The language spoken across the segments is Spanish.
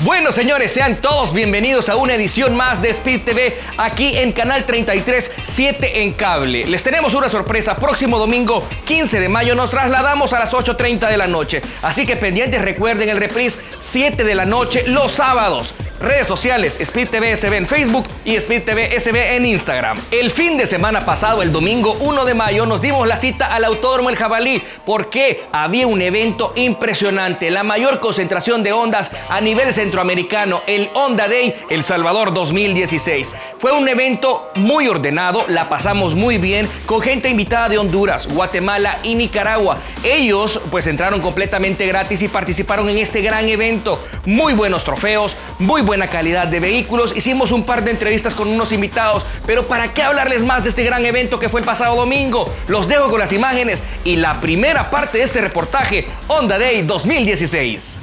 Bueno, señores, sean todos bienvenidos a una edición más de Speed TV aquí en Canal 33, 7 en cable. Les tenemos una sorpresa. Próximo domingo 15 de mayo nos trasladamos a las 8:30 de la noche. Así que pendientes, recuerden el reprise 7 de la noche los sábados. Redes sociales, Speed TV SB en Facebook y Speed TV SB en Instagram. El fin de semana pasado, el domingo 1 de mayo, nos dimos la cita al Autódromo El Jabalí porque había un evento impresionante, la mayor concentración de Hondas a nivel centroamericano, el Honda Day El Salvador 2016. Fue un evento muy ordenado, la pasamos muy bien, con gente invitada de Honduras, Guatemala y Nicaragua. Ellos pues entraron completamente gratis y participaron en este gran evento. Muy buenos trofeos, muy buena calidad de vehículos. Hicimos un par de entrevistas con unos invitados, pero ¿para qué hablarles más de este gran evento que fue el pasado domingo? Los dejo con las imágenes y la primera parte de este reportaje, Honda Day 2016.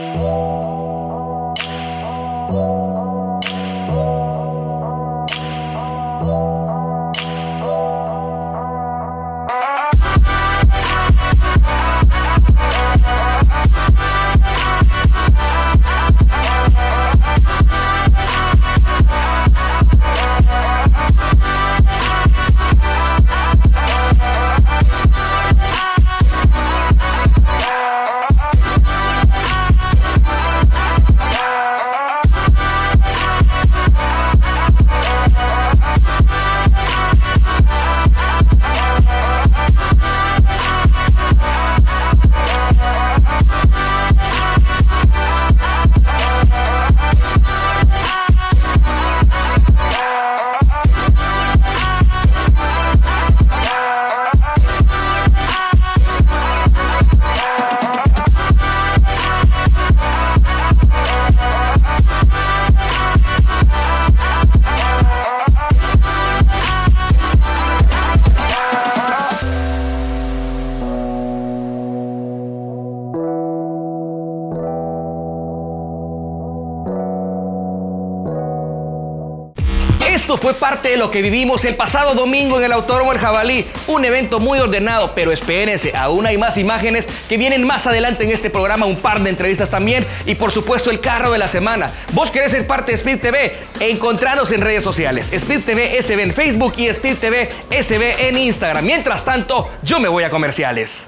Esto fue parte de lo que vivimos el pasado domingo en el Autódromo El Jabalí, un evento muy ordenado, pero espérense, aún hay más imágenes que vienen más adelante en este programa, un par de entrevistas también y por supuesto el carro de la semana. ¿Vos querés ser parte de Speed TV? Encontranos en redes sociales, Speed TV SB en Facebook y Speed TV SB en Instagram. Mientras tanto, yo me voy a comerciales.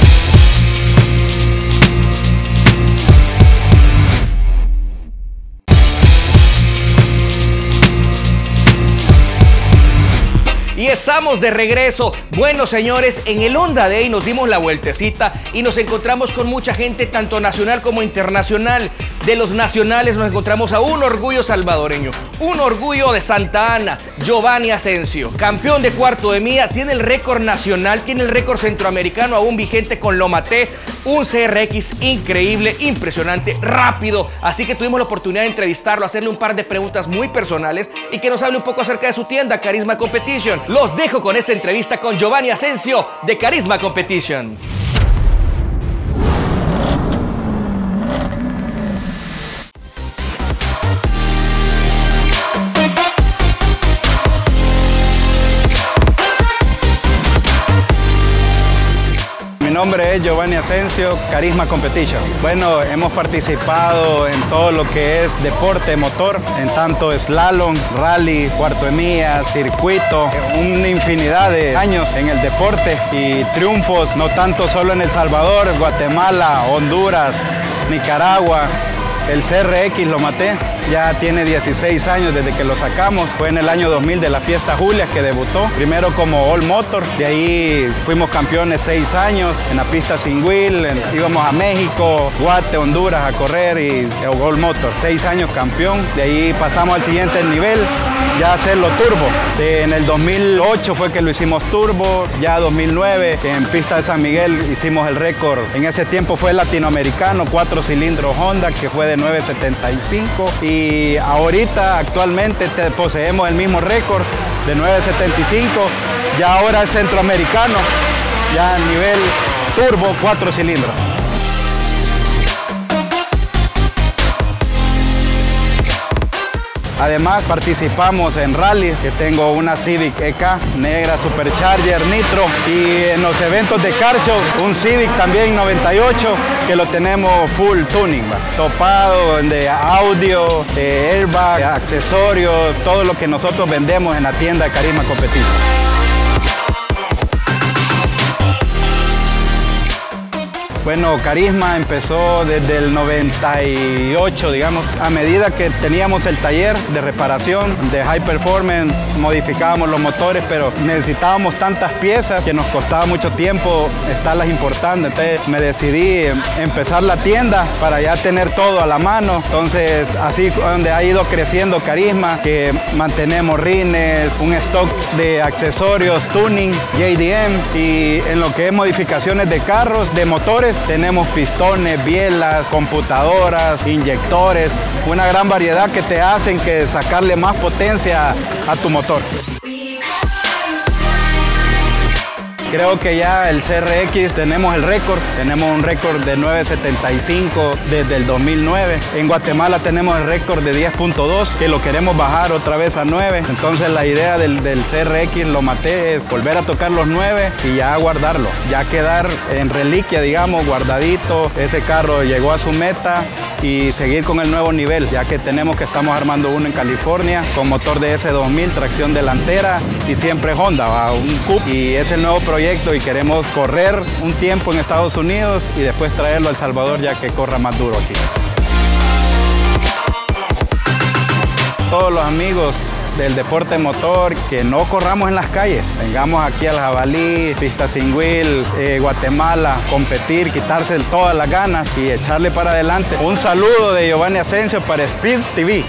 Y estamos de regreso. Bueno, señores, en el Honda Day nos dimos la vueltecita y nos encontramos con mucha gente, tanto nacional como internacional. De los nacionales nos encontramos a un orgullo salvadoreño, un orgullo de Santa Ana, Giovanni Asensio, campeón de cuarto de milla, tiene el récord nacional, tiene el récord centroamericano aún vigente con Lo Maté, un CRX increíble, impresionante, rápido. Así que tuvimos la oportunidad de entrevistarlo, hacerle un par de preguntas muy personales y que nos hable un poco acerca de su tienda, Carisma Competition. Los dejo con esta entrevista con Giovanni Asensio de Carisma Competition. Mi nombre es Giovanni Asensio, Carisma Competition. Bueno, hemos participado en todo lo que es deporte motor, en tanto slalom, rally, cuarto de milla, circuito, una infinidad de años en el deporte y triunfos, no tanto solo en El Salvador, Guatemala, Honduras, Nicaragua. El CRX Lo Maté ya tiene 16 años desde que lo sacamos. Fue en el año 2000 de la Fiesta Julia que debutó. Primero como All Motor, de ahí fuimos campeones 6 años en la pista sin wheel. Íbamos a México, Guate, Honduras a correr y All Motor. 6 años campeón. De ahí pasamos al siguiente nivel, ya hacerlo turbo. En el 2008 fue que lo hicimos turbo. Ya 2009 en pista de San Miguel hicimos el récord. En ese tiempo fue latinoamericano, 4 cilindros Honda, que fue de 975 y ahorita actualmente poseemos el mismo récord de 975, ya ahora es centroamericano, ya a nivel turbo 4 cilindros. Además participamos en rally, que tengo una Civic EK negra Supercharger Nitro, y en los eventos de Car Show un Civic también 98 que lo tenemos full tuning, topado de audio, airbag, accesorios, todo lo que nosotros vendemos en la tienda de Carisma Competition. Bueno, Carisma empezó desde el 98, digamos. A medida que teníamos el taller de reparación de High Performance, modificábamos los motores, pero necesitábamos tantas piezas que nos costaba mucho tiempo estarlas importando. Entonces me decidí empezar la tienda para ya tener todo a la mano. Entonces así es donde ha ido creciendo Carisma, que mantenemos rines, un stock de accesorios, tuning, JDM, y en lo que es modificaciones de carros, de motores, tenemos pistones, bielas, computadoras, inyectores, una gran variedad que te hacen que sacarle más potencia a tu motor. Creo que ya el CRX tenemos el récord, tenemos un récord de 9.75 desde el 2009. En Guatemala tenemos el récord de 10.2, que lo queremos bajar otra vez a 9. Entonces la idea del CRX, lo maté, es volver a tocar los 9 y ya guardarlo, ya quedar en reliquia, digamos, guardadito. Ese carro llegó a su meta y seguir con el nuevo nivel, ya que estamos armando uno en California con motor de S2000, tracción delantera y siempre Honda, un Coupe, y es el nuevo proyecto y queremos correr un tiempo en Estados Unidos y después traerlo a El Salvador ya que corra más duro aquí. Todos los amigos del deporte motor, que no corramos en las calles, vengamos aquí al Jabalí, Pista Sin Wheel, Guatemala, competir, quitarse todas las ganas y echarle para adelante. Un saludo de Giovanni Asensio para Speed TV.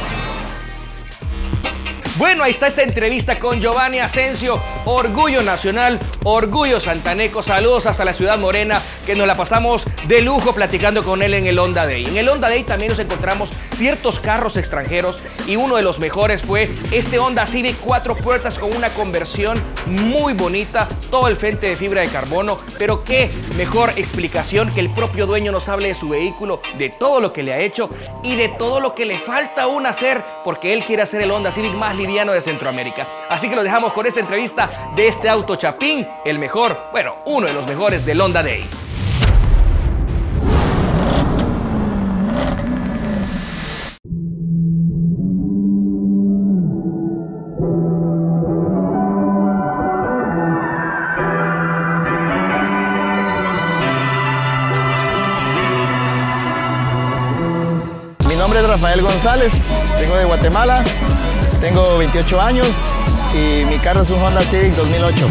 Bueno, ahí está esta entrevista con Giovanni Asensio, orgullo nacional, orgullo santaneco. Saludos hasta la Ciudad Morena, que nos la pasamos de lujo platicando con él en el Honda Day. En el Honda Day también nos encontramos ciertos carros extranjeros y uno de los mejores fue este Honda Civic 4 puertas con una conversión muy bonita, todo el frente de fibra de carbono, pero qué mejor explicación que el propio dueño nos hable de su vehículo, de todo lo que le ha hecho y de todo lo que le falta aún hacer, porque él quiere hacer el Honda Civic más liviano de Centroamérica. Así que lo dejamos con esta entrevista de este auto chapín, el mejor, bueno, uno de los mejores del Honda Day. Mi nombre es Rafael González, vengo de Guatemala, tengo 28 años y mi carro es un Honda Civic 2008.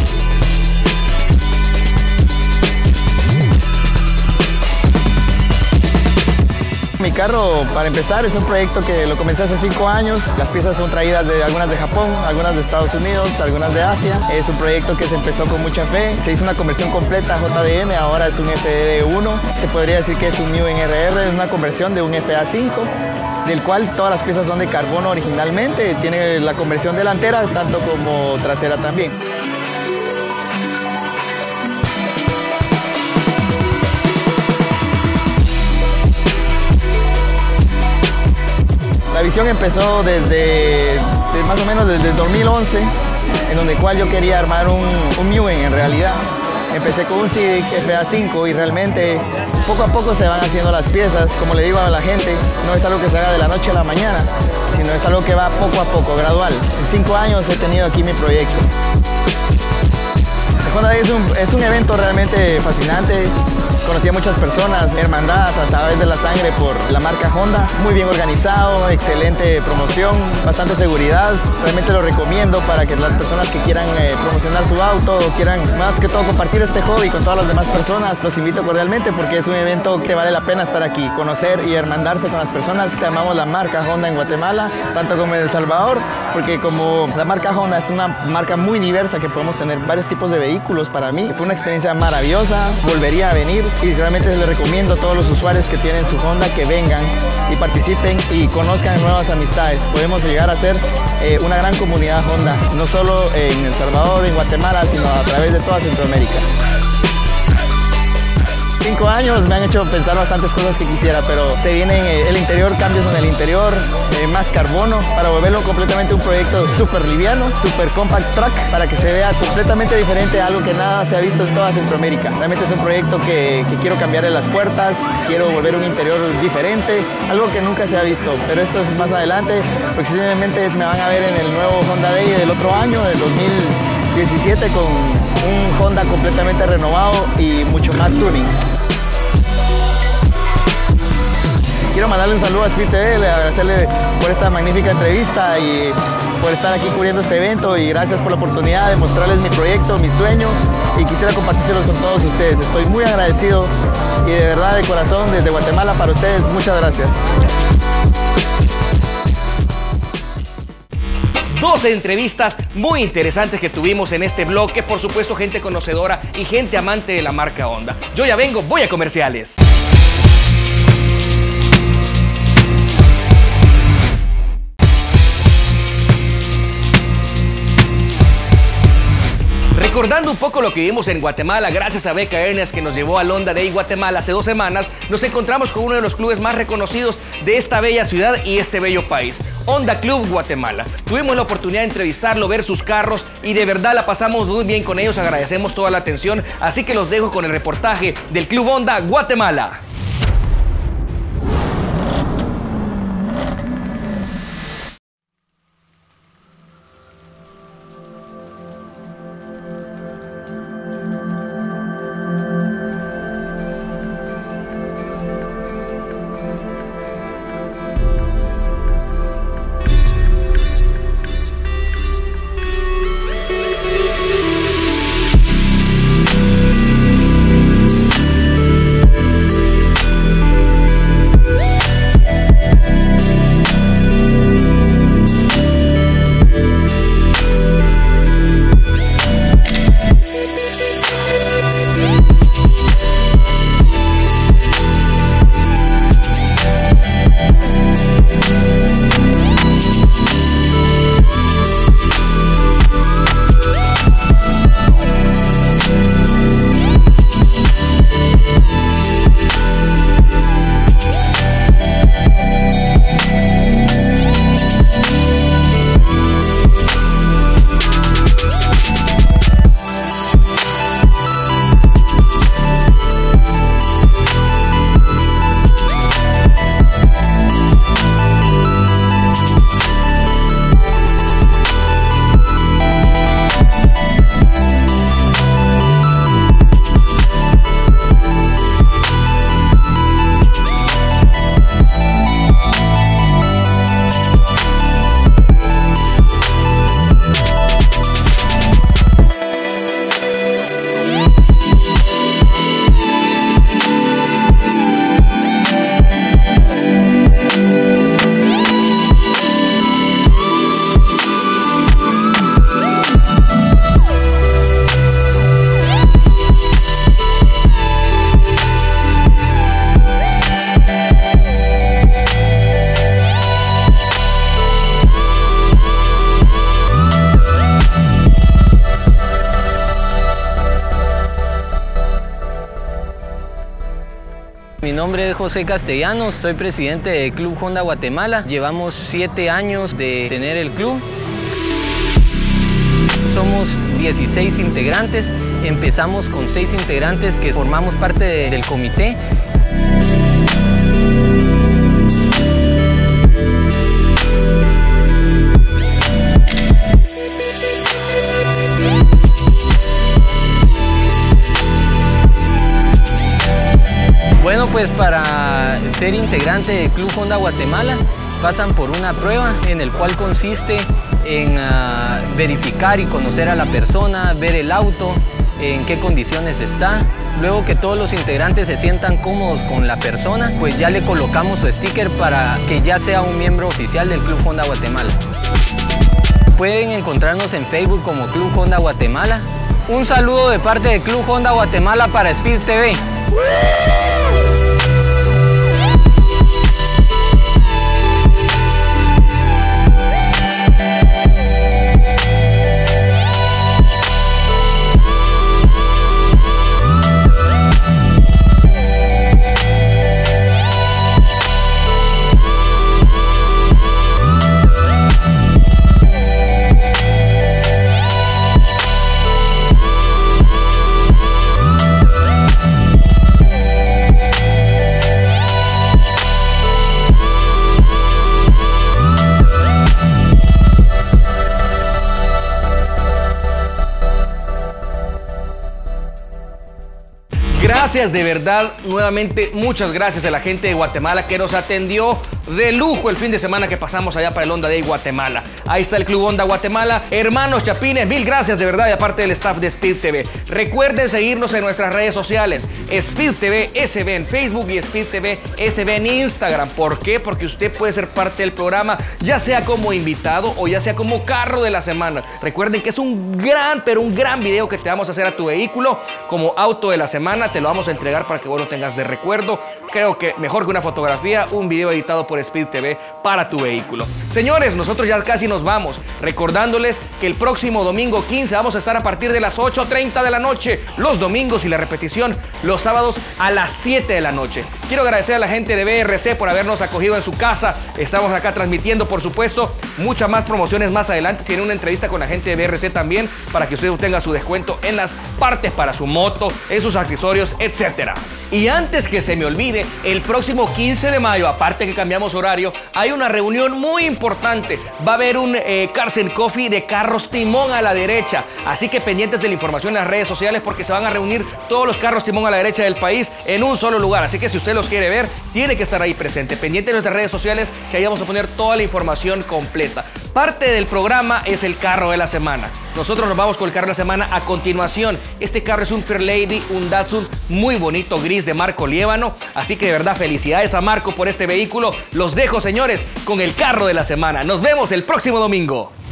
Mi carro, para empezar, es un proyecto que lo comencé hace 5 años. Las piezas son traídas de algunas de Japón, algunas de Estados Unidos, algunas de Asia. Es un proyecto que se empezó con mucha fe. Se hizo una conversión completa a JDM, ahora es un FD1. Se podría decir que es un New en RR, es una conversión de un FA5, del cual todas las piezas son de carbono originalmente. Tiene la conversión delantera, tanto como trasera también. La visión empezó desde más o menos desde el 2011, en donde cual yo quería armar un Mewing en realidad. Empecé con un Civic FA5 y realmente poco a poco se van haciendo las piezas. Como le digo a la gente, no es algo que se haga de la noche a la mañana, sino es algo que va poco a poco, gradual. En 5 años he tenido aquí mi proyecto. El Honda Day es un evento realmente fascinante. Conocí a muchas personas, hermandadas a través de la sangre por la marca Honda. Muy bien organizado, excelente promoción, bastante seguridad. Realmente lo recomiendo para que las personas que quieran promocionar su auto o quieran más que todo compartir este hobby con todas las demás personas, los invito cordialmente porque es un evento que vale la pena estar aquí, conocer y hermandarse con las personas que amamos la marca Honda en Guatemala, tanto como en El Salvador, porque como la marca Honda es una marca muy diversa que podemos tener varios tipos de vehículos. Para mí fue una experiencia maravillosa, volvería a venir. Y realmente les recomiendo a todos los usuarios que tienen su Honda que vengan y participen y conozcan nuevas amistades. Podemos llegar a ser una gran comunidad Honda, no solo en El Salvador, en Guatemala, sino a través de toda Centroamérica. 5 años me han hecho pensar bastantes cosas que quisiera, pero se vienen el interior, cambios en el interior, más carbono, para volverlo completamente un proyecto súper liviano, súper compact truck, para que se vea completamente diferente a algo que nada se ha visto en toda Centroamérica. Realmente es un proyecto que quiero cambiarle las puertas, quiero volver un interior diferente, algo que nunca se ha visto, pero esto es más adelante. Próximamente me van a ver en el nuevo Honda Day del otro año, del 2017, con un Honda completamente renovado y mucho más tuning. Quiero mandarle un saludo a Speed TV, agradecerle por esta magnífica entrevista y por estar aquí cubriendo este evento, y gracias por la oportunidad de mostrarles mi proyecto, mi sueño, y quisiera compartírselos con todos ustedes. Estoy muy agradecido y de verdad, de corazón, desde Guatemala para ustedes, muchas gracias. 2 entrevistas muy interesantes que tuvimos en este bloque, por supuesto gente conocedora y gente amante de la marca Honda. Yo ya vengo, voy a comerciales. Recordando un poco lo que vimos en Guatemala, gracias a Beca Ernest que nos llevó al Honda Day Guatemala hace 2 semanas, nos encontramos con uno de los clubes más reconocidos de esta bella ciudad y este bello país, Honda Club Guatemala. Tuvimos la oportunidad de entrevistarlo, ver sus carros y de verdad la pasamos muy bien con ellos, agradecemos toda la atención, así que los dejo con el reportaje del Club Honda Guatemala. Mi nombre es José Castellanos, soy presidente del Club Honda Guatemala. Llevamos 7 años de tener el club. Somos 16 integrantes, empezamos con 6 integrantes que formamos parte del comité. Bueno, pues para ser integrante del Club Honda Guatemala pasan por una prueba en el cual consiste en verificar y conocer a la persona, ver el auto, en qué condiciones está. Luego que todos los integrantes se sientan cómodos con la persona, pues ya le colocamos su sticker para que ya sea un miembro oficial del Club Honda Guatemala. Pueden encontrarnos en Facebook como Club Honda Guatemala. Un saludo de parte del Club Honda Guatemala para Speed TV. Gracias de verdad, nuevamente muchas gracias a la gente de Guatemala que nos atendió de lujo el fin de semana que pasamos allá para el Honda Day Guatemala. Ahí está el Club Honda Guatemala. Hermanos Chapines, mil gracias de verdad, y aparte del staff de Speed TV. Recuerden seguirnos en nuestras redes sociales, Speed TV SB en Facebook y Speed TV SB en Instagram. ¿Por qué? Porque usted puede ser parte del programa, ya sea como invitado o ya sea como carro de la semana. Recuerden que es un gran video que te vamos a hacer a tu vehículo como auto de la semana. Te lo vamos a entregar para que vos lo tengas de recuerdo. creo que mejor que una fotografía, un video editado por Speed TV para tu vehículo. Señores, nosotros ya casi nos vamos, recordándoles que el próximo domingo 15 vamos a estar a partir de las 8:30 de la noche, los domingos, y la repetición los sábados a las 7 de la noche. Quiero agradecer a la gente de BRC por habernos acogido en su casa. Estamos acá transmitiendo, por supuesto, muchas más promociones más adelante. Tiene una entrevista con la gente de BRC también, para que usted obtenga su descuento en las partes para su moto, en sus accesorios, etcétera. Y antes que se me olvide, el próximo 15 de mayo, aparte que cambiamos horario, hay una reunión muy importante. Va a haber un Cars and Coffee de carros timón a la derecha. Así que pendientes de la información en las redes sociales, porque se van a reunir todos los carros timón a la derecha del país en un solo lugar. Así que si usted los quiere ver, tiene que estar ahí presente. Pendiente de nuestras redes sociales, que ahí vamos a poner toda la información completa. Parte del programa es el carro de la semana. Nosotros nos vamos con el carro de la semana a continuación. Este carro es un Fairlady, un Datsun muy bonito, gris, de Marco Liévano. Así que de verdad, felicidades a Marco por este vehículo. Los dejo, señores, con el carro de la semana. Nos vemos el próximo domingo.